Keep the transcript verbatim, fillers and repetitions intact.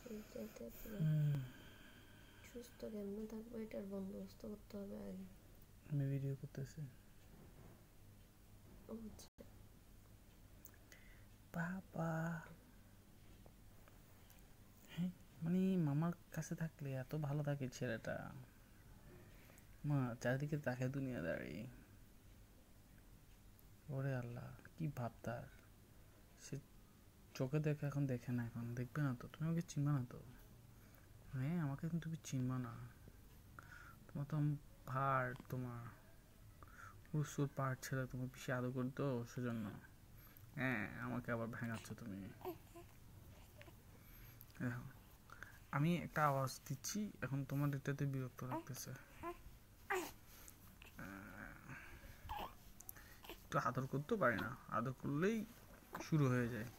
এটাতে পুরো সুস্থ কেমনে থাকবো এটার বন্দোবস্ত করতে হবে আগে। আমি ভিডিও করতেছি। বাবা হ্যাঁ, মানে মামার কাছে থাকলে এত ভালো থাকে ছেলেটা, মা চারিদিকে তাকে দুনিয়াদারি। ওরে আল্লাহ, কি ভাবতার সে, চোখে দেখে এখন দেখে না, এখন দেখবে না তো, তুমি আমাকে চিনবা না তো, হ্যাঁ আমাকে কিন্তু তুমি চিনবা না, তোমার তো ভার, তোমার উসুর পাহাড় ছেড়ে তোমার বেশি আদর করতো সেজন্য, হ্যাঁ আমাকে আবার ভেঙাচ্ছ তুমি। দেখো আমি একটা আওয়াজ দিচ্ছি এখন, তোমার এটাতে বিরক্ত লাগতেছে, একটু আদর করতে পারি না, আদর করলেই শুরু হয়ে যায়।